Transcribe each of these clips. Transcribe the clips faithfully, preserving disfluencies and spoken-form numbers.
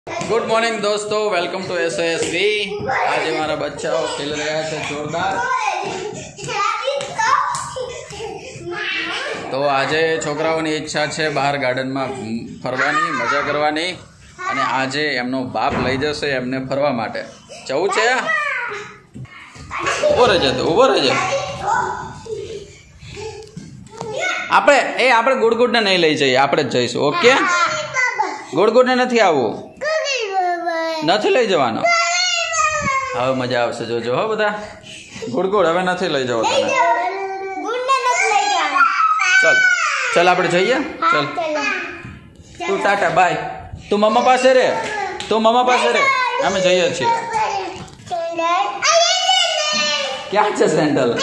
Good morning दोस्तों, welcome to S S V. आज हमारा बच्चा खेल रहा है जोरदार। तो आज છોકરાઓની ઈચ્છા છે બહાર ગાર્ડનમાં ફરવાની, મજા કરવાની, અને આજે એમનો બાપ લઈ જશે એમને ફરવા માટે। જવું છે? ઉભો રહેજે, તો ઉભો રહેજે। આપણે એ આપણે ગુડગુડને નહીં લઈ જઈએ, આપણે જ જઈશું। ઓકે, ગુડગુડને નથી આવવું, નથી લઈ જવાનો। હવે મજા આવશે, જોજો હો બધા। ગુડગુડ હવે નથી લઈ જવો તને। ચલ ચલ આપણે જઈએ, ચલ તું ટાટા બાય, તું મમ્મા પાસે રે, તું મમ્મા પાસે રે, અમે જઈએ છીએ। ક્યાં છે સેન્ડલ?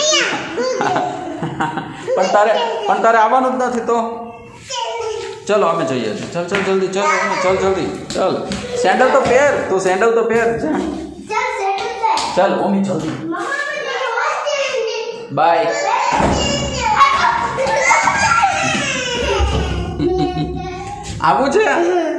પણ તારે પણ તારે આવવાનું જ નથી તો ચલો અમે જઈએ છીએ। ચલ ચલ જલ્દી, ચલ ચલ જલ્દી, ચલ સેન્ડલ તો પહેર, તું સેન્ડલ તો પહેર, ચલ ઓમી જલ્દી, બાય। આવું છે?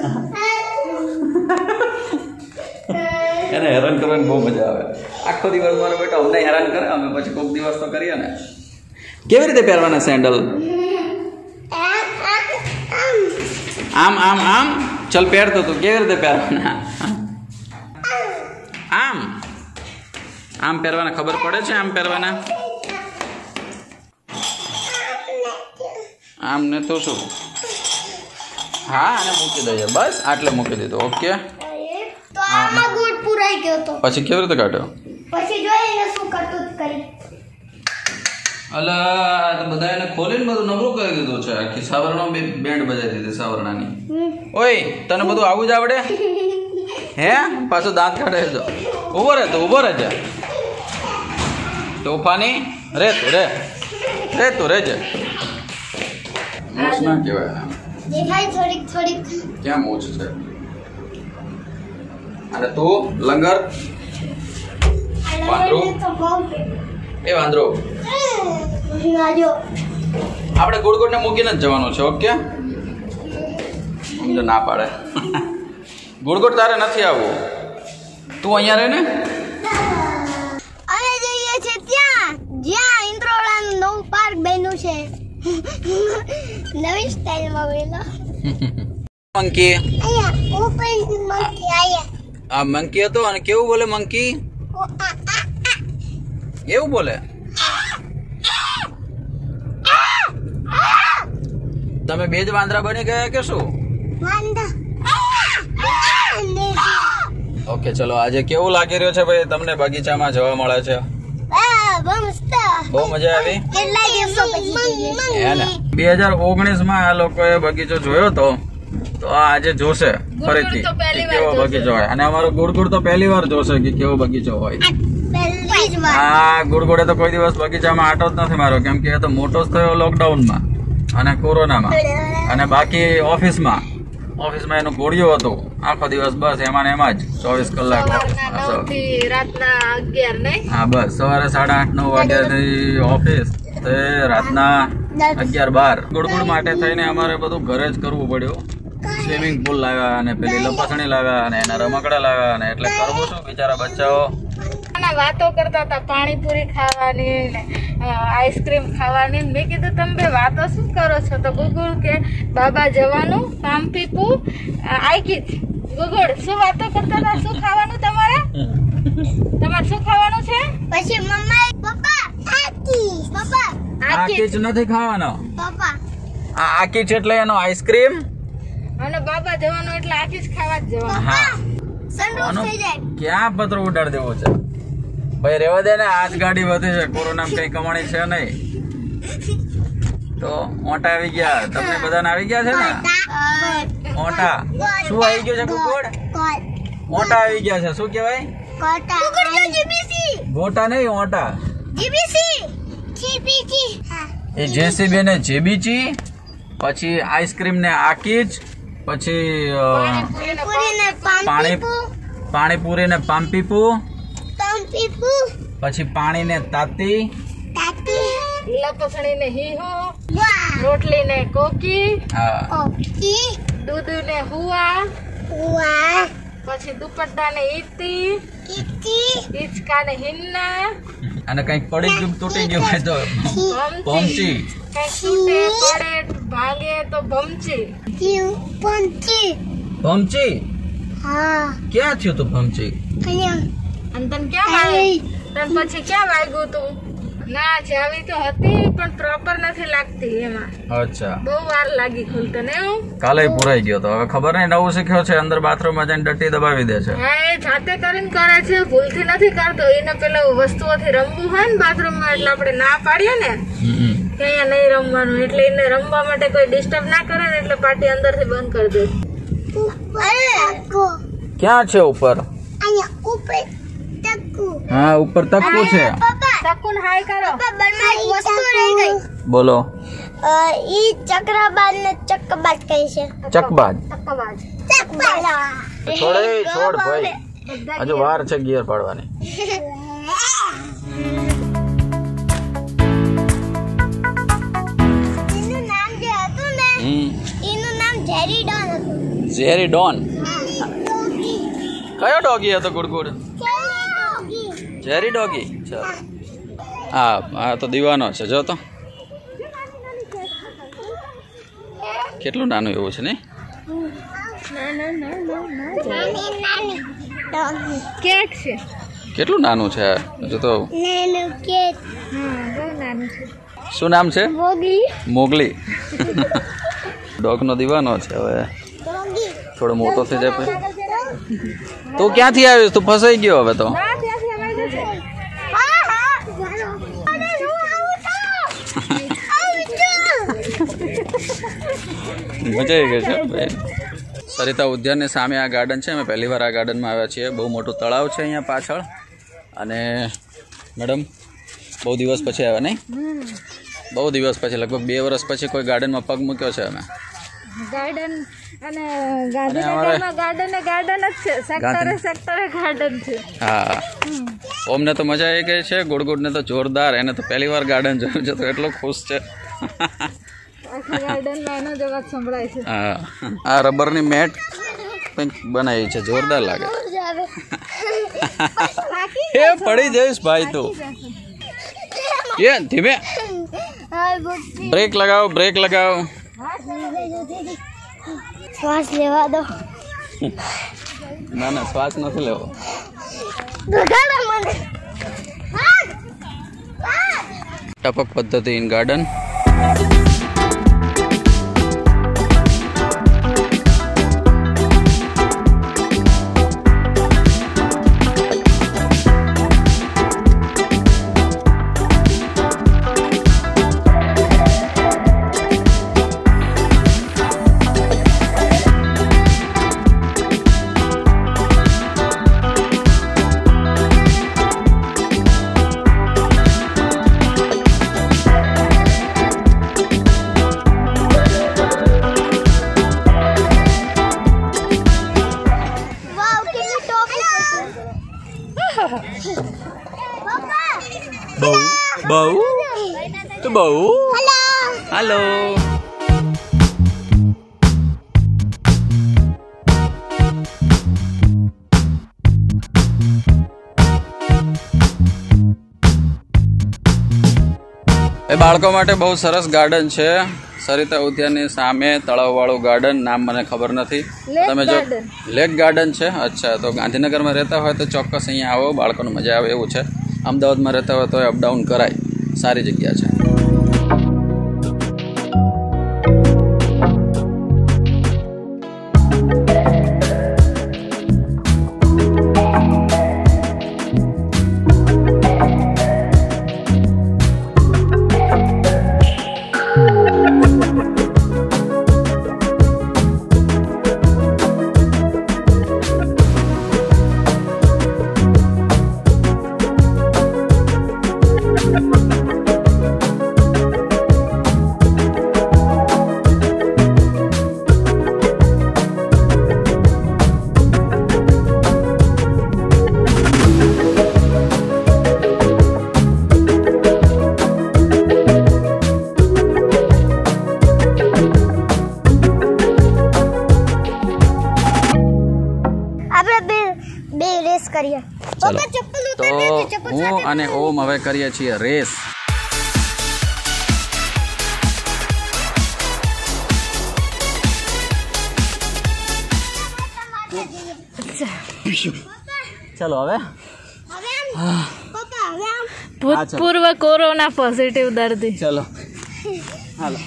એને હેરાન કરવાની બહુ મજા આવે। આખો દિવસ મારો બેટો અમને હેરાન કરે, અમે પછી કોઈક દિવસ તો કરીએ ને। કેવી રીતે પહેરવાના સેન્ડલ? આમ આમ આમ, ચલ પહેરતો તું, કેવી રીતે પહેરવાના? આમ આમ પહેરવાના, ખબર પડે છે આમ પહેરવાના? આમ ને તો શું? હા, આને મૂકી દઈએ, બસ આટલે મૂકી દીધું। ઓકે, તો આમાં ગુડ પુરાઈ ગયો તો પછી કેવી રીતે કાઢ્યો? પછી જોઈને શું કરતું કરી? અલા, તો બધા એને ખોલીને બધું નબળું કરી દીધું છે। આખી સાવરણો બી બેન્ડ બજાવી દીધી સાવરણાની। ઓય, તને બધું આવું જ આવડે હે? પાછું દાંત કાઢે છે। ઉભો રહે, તો ઉભો રહે છે, તોફાની રે તું, રે રે તું રેજે। મોચ ના કહેવાય, દેખાય થોડીક થોડીક। ક્યાં મોચ છે? અને તું લંગર વાંદરો, એ વાંદરો, આપણે ગુડગુડ ને મૂકીને જ જવાનું છે। ઓકે, સમજો ના પાડે। ગુડગુડ તારે નથી આવવું, તું અહીંયા રહે ને। અમે જઈએ છે ત્યાં જ્યાં ઇન્દ્રોળાનું નવું પાર્ક બન્યું છે, નવી સ્ટાઇલમાં બન્યો। મંકી, અહીંયા ઉપર મંકી આયા। આ મંકી હતો, અને કેવું બોલે મંકી? એવું બોલે? તમે બે જ વાંદરા બની ગયા કે શું? ઓકે, ચલો આજે કેવું લાગી રહ્યું છે ભાઈ તમને બગીચામાં જોવા મળે છે? બહુ મજા આવી હે ને? બે હજાર ઓગણીસ માં આ લોકોએ બગીચો જોયો તો તો આજે જોશે ફરીથી કેવો બગીચો હોય, અને અમારો ગુડગુડ તો પહેલી વાર જોશે કે કેવો બગીચો હોય। હા, ગુડગુડે તો કોઈ દિવસ બગીચામાં આટો જ નથી મારો, કેમ કે એ તો મોટો જ થયો લોકડાઉનમાં અને કોરોનામાં, અને બાકી ઓફિસમાં ઓફિસમાં એનું ગોળિયો હતું આખો દિવસ, બસ એમાં ને એમાં જ ચોવીસ કલાક। હા, બસ સવારે સાડા આઠ નવ વાગ્યાથી ઓફિસ, તે રાતના અગિયાર બાર। ગુડગુડ માટે થઈને અમારે બધું ઘરે જ કરવું પડ્યું। સ્વિમિંગ પુલ લાવ્યા, અને પેલી લપસણી લાવ્યા, અને એના રમકડા લાવ્યા, અને એટલે કરવું શું બિચારા બચ્ચાઓ વાતો કરતા હતા, પાણીપુરી ખાવાની ને આઈસ્ક્રીમ ખાવાની। મેં કીધું તમે બે વાતો શું કરો છો? તો ગુગુડ કે બાબા જવાનું, પામ પીપુ આઈકી। ગુગુડ શું વાતો કરતા હતા? શું ખાવાનું તમારે? તમારે શું ખાવાનું છે? પછી મમ્મા પપ્પા આકી પપ્પા આકી જ નથી ખાવાનો, પપ્પા આ આકી છે એટલે એનો આઈસ્ક્રીમ, અને બાબા જવાનું એટલે આકી જ ખાવા જ જવાનું। હા, સનરૂફ થઈ જાય। ક્યાં પત્રો ઉડાડી દેવો છે ભાઈ? રેવા દે ને, આજ ગાડી વધી છે, કોરોનામાં કઈ કમાણી છે નહીં તો ઓટા આવી ગયા, તમને બધાને આવી ગયા છે ને ઓટા? શું આવી ગયું છે ગુગુડ? ઓટા આવી ગયા છે, શું કહેવાય? ગોટા નહીં, ઓટા। એ જેસીબી ને જેબીચી, પછી આઈસ્ક્રીમ ને આકીજ, પછી પાણી પાણીપુરી ને પામપીપુ, પછી પાણી ને તાતી, લપસણી ને હીહો, રોટલી ને કોકી, હા, દૂધ ને હુઆ, પછી દુપટ્ટા ને ઈતી ઈતી ઈચકા ને હિન્ના અને કંઈક પડી ગયું તૂટી ગયું હોય તો પહોંચી કઈ તૂટે પડે ભાગે તો ભમચી યુ પંચી પહોંચી હા ક્યાં થયું તું પહોંચી અહીંયા અને તને ક્યાં વાગ્યું તને પછી ક્યાં વાગ્યું તું ના જાવી તો હતી પણ પ્રોપર નથી લાગતી એમાં અચ્છા બહુ વાર લાગી ખુલતો ને હું કાલે પુરાઈ ગયો તો હવે ખબર નહીં નવું શીખ્યો છે અંદર બાથરૂમ માં જઈને ડટ્ટી દબાવી દે છે હા એ જાતે કરીને કરે છે ભૂલથી નથી કરતો એને પેલા વસ્તુઓથી રમવું હોય ને બાથરૂમ માં એટલે આપણે ના પાડીએ ને કે અહીંયા નહીં રમવાનું એટલે એને રમવા માટે કોઈ ડિસ્ટર્બ ના કરે ને એટલે પાટી અંદર થી બંધ કરી દે ક્યાં છે ઉપર અહીંયા ઉપર તકુ હા ઉપર તકવું છે તકુન હાય કરો બરમારી વસ્તુ રહી ગઈ બોલો ઈ ચક્રબાજ ને ચક્કબાજ કહે છે ચકબાજ તકવાજ ચક્કબાજ છોડ એ છોડ ભાઈ હજુ વાર છે ગિયર પાડવાની એનું નામ જે હતું ને એનું નામ જેરી ડોન હતું ઝેરી ડોન કયો ડોગી હતો ગુડગુડ ઝેરી ડોગી ચાલો હા આ તો દીવાનો છે જો તો કેટલું નાનું એવું છે ને નાની નાની ડોગી કેક છે કેટલું નાનું છે હજુ તો નાનું કેક હા બહુ નાનું છે શું નામ છે મોગી મોગલી ડોગ નો દીવાનો છે હવે ડોગી થોડો મોટો થઈ જાય પછી તું ક્યાંથી આવ્યો તું ફસાઈ ગયો હવે તો ના ત્યાંથી અમારી જશે હા હા અરે હું આવું તો આવું તો મજા આવી ગઈ છે ભાઈ સરિતા ઉદ્યાનની સામે આ ગાર્ડન છે અમે પહેલી વાર આ ગાર્ડનમાં આવ્યા છીએ બહુ મોટું તળાવ છે અહીંયા પાછળ અને મેડમ બહુ દિવસ પછી આવ્યા નહીં બહુ દિવસ પછી લગભગ બે વર્ષ પછી કોઈ ગાર્ડનમાં પગ મૂક્યો છે અમે ગાર્ડન અને ગાંધીનગરમાં ગાર્ડન ને ગાર્ડન જ છે સેક્ટરે સેક્ટરે ગાર્ડન છે હા ઓમને તો મજા આવી ગઈ છે ગુડગુડને તો જોરદાર એને તો પહેલી વાર ગાર્ડન જોયું છે તો એટલો ખુશ છે આખા ગાર્ડનમાં એનો જ અવાજ સંભળાય છે હા આ રબરની મેટ કંઈક બનાવી છે જોરદાર લાગે એ પડી જઈશ ભાઈ તું એ ધીમે બ્રેક લગાવો બ્રેક લગાવો શ્વાસ લેવા દો ના ના શ્વાસ નથી લેવો બગાડો મને ટપક પદ્ધતિ ઇન ગાર્ડન બહુ બહુ તો બહુ હેલો એ બાળકો માટે બહુ સરસ ગાર્ડન છે સરિતા ઉદ્યાનની સામે તળાવવાળું ગાર્ડન નામ મને ખબર નથી તમે જો લેક ગાર્ડન છે અચ્છા તો ગાંધીનગરમાં રહેતા હોય તો ચોક્કસ અહીંયા આવો બાળકોને મજા આવે એવું છે અમદાવાદમાં રહેતા હોય તો અપડાઉન કરાય સારી જગ્યા છે બે બે રેસ કરીએ. ચાલો પપ્પા ચપ્પલ તો ઉતાર દે, ચપ્પલ હું સાથે અને ઓમ હવે કરીએ છીએ રેસ. ચાલો હવે હવે આમ પપ્પા હવે આમ ભૂતપૂર્વ કોરોના પોઝિટિવ દર્દી. ચાલો હાલો.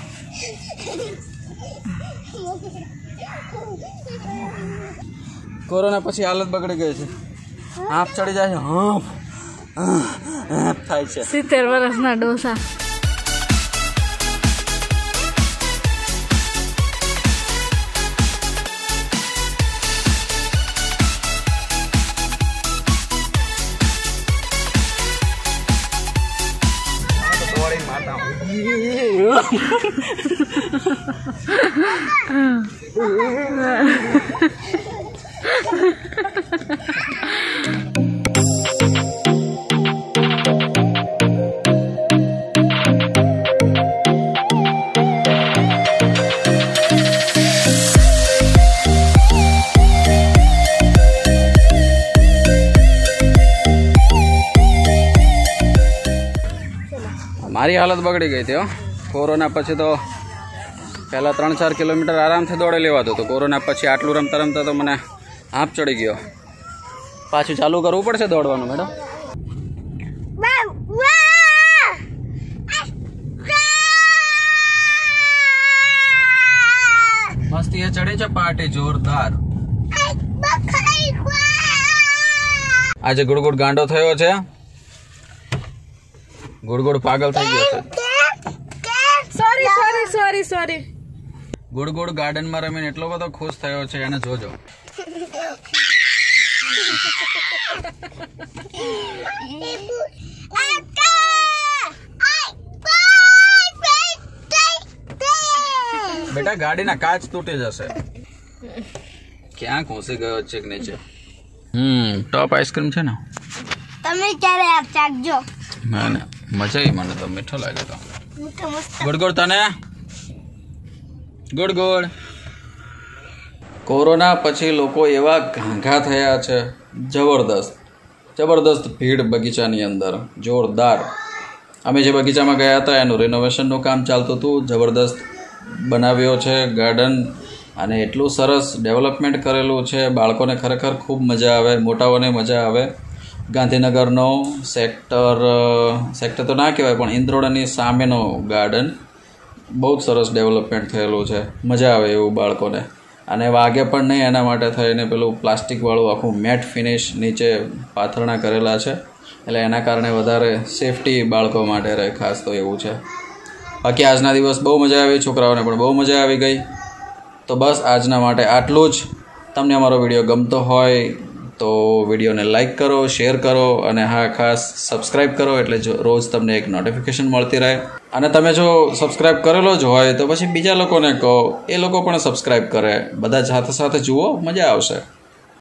કોરોના પછી હાલત બગડી ગઈ છે. હાફ ચડી જાય છે. હાફ હાફ થાય છે. સિત્તેર વર્ષના ડોસા. મારી હાલત બગડી ગઈ હતી હો. કોરોના પછી તો પહેલાં ત્રણ ચાર કિલોમીટર આરામથી દોડી લેવાતું હતું. કોરોના પછી આટલું રમતા રમતા તો મને હાંફ ચડી ગયો. પાછું ચાલુ કરવું પડશે દોડવાનું મેડમ. વાહ વાહ મસ્તી એ ચડે છે પાર્ટી જોરદાર. આજે ગુડગુડ ગાંડો થયો છે. ગુડગુડ પાગલ થઈ ગયો છે. Sorry sorry sorry sorry. Good good ગાર્ડનમાં રમીને એટલો બધો ખુશ થયો છે એને જોજો. બેટા ગાડીના કાચ તૂટી જશે. ક્યાં ઘૂસી ગયો છે કે નીચે. હમ ટોપ આઈસ્ક્રીમ છે ને. તમે ક્યારે આપ ચાખજો. ના ના મજા આવી. મને તો મીઠો લાગ્યો તો. મીઠો મસ્ત. ગુડ ગુડ તને ગુડ ગુડ. કોરોના પછી લોકો એવા ઘાંઘા થયા છે. જબરદસ્ત જબરદસ્ત ભીડ બગીચાની અંદર જોરદાર. અમે જે બગીચામાં ગયા હતા એનું રિનોવેશનનું કામ ચાલતું હતું. જબરદસ્ત બનાવ્યો છે ગાર્ડન અને એટલું સરસ ડેવલપમેન્ટ કરેલું છે. બાળકોને ખરેખર ખૂબ મજા આવે, મોટાઓને મજા આવે. ગાંધીનગરનો સેક્ટર સેક્ટર તો ના કહેવાય પણ ઇન્દ્રોડાની સામેનો ગાર્ડન બહુ જ સરસ ડેવલપમેન્ટ થયેલું છે. મજા આવે એવું બાળકોને. અને વાગે પણ નહીં એના માટે થઈને પેલું પ્લાસ્ટિકવાળું આખું મેટ ફિનિશ નીચે પાથરણા કરેલા છે. એટલે એના કારણે વધારે સેફટી બાળકો માટે રહે ખાસ તો એવું છે. બાકી આજના દિવસ બહુ મજા આવી. છોકરાઓને પણ બહુ મજા આવી ગઈ. તો બસ આજના માટે આટલું જ. તમને અમારો વિડીયો ગમતો હોય તો વિડીયોને લાઈક કરો, શેર કરો અને હા ખાસ સબસ્ક્રાઈબ કરો એટલે જો રોજ તમને એક નોટિફિકેશન મળતી રહે. અને તમે જો સબસ્ક્રાઈબ કરેલો જ હોય તો પછી બીજા લોકોને કહો, એ લોકો પણ સબસ્ક્રાઈબ કરે. બધા સાથે સાથે જુઓ, મજા આવશે.